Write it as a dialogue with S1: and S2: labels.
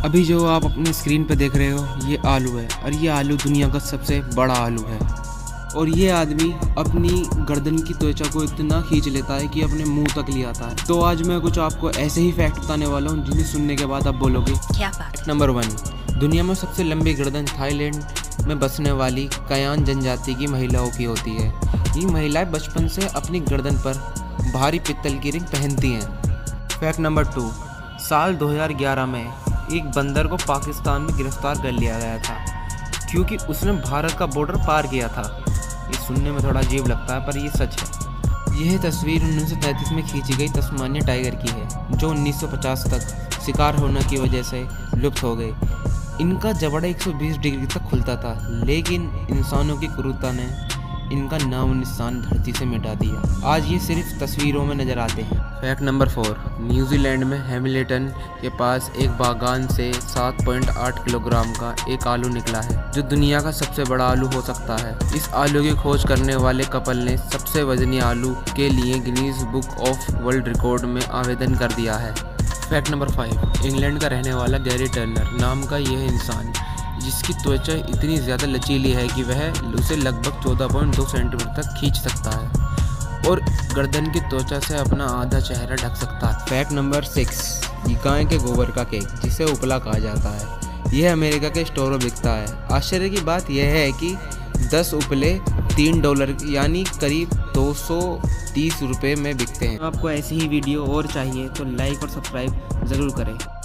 S1: अभी जो आप अपने स्क्रीन पर देख रहे हो ये आलू है, और ये आलू दुनिया का सबसे बड़ा आलू है। और ये आदमी अपनी गर्दन की त्वचा को इतना खींच लेता है कि अपने मुंह तक ले आता है। तो आज मैं कुछ आपको ऐसे ही फैक्ट बताने वाला हूँ जिन्हें सुनने के बाद आप बोलोगे क्या फैक्ट। नंबर 1, दुनिया में सबसे लंबी गर्दन थाईलैंड में बसने वाली कायान जनजाति की महिलाओं की होती है। ये महिलाएं बचपन से अपनी गर्दन पर भारी पित्तल की रिंग पहनती हैं। फैक्ट नंबर 2, साल 2011 में एक बंदर को पाकिस्तान में गिरफ्तार कर लिया गया था क्योंकि उसने भारत का बॉर्डर पार किया था। ये सुनने में थोड़ा अजीब लगता है पर ये सच है। यह तस्वीर 1933 में खींची गई तस्मानिया टाइगर की है जो 1950 तक शिकार होने की वजह से लुप्त हो गए। इनका जबड़ा 120 डिग्री तक खुलता था, लेकिन इंसानों की क्रूरता ने इनका नाम निशान धरती से मिटा दिया। आज ये सिर्फ तस्वीरों में नजर आते हैं। फैक्ट नंबर 4, न्यूजीलैंड में हैमिल्टन के पास एक बागान से 7.8 किलोग्राम का एक आलू निकला है जो दुनिया का सबसे बड़ा आलू हो सकता है। इस आलू की खोज करने वाले कपल ने सबसे वजनी आलू के लिए Guinness book of world record में आवेदन कर दिया है। फैक्ट नंबर 5, इंग्लैंड का रहने वाला गैरी टर्नर नाम का यह इंसान जिसकी त्वचा इतनी ज़्यादा लचीली है कि वह उसे लगभग 14.2 सेंटीमीटर तक खींच सकता है और गर्दन की त्वचा से अपना आधा चेहरा ढक सकता है। फैक्ट नंबर 6, गाय के गोबर का केक जिसे उपला कहा जाता है यह अमेरिका के स्टोरों बिकता है। आश्चर्य की बात यह है कि 10 उपले $3 यानी करीब 230 रुपये में बिकते हैं। आपको ऐसी ही वीडियो और चाहिए तो लाइक और सब्सक्राइब ज़रूर करें।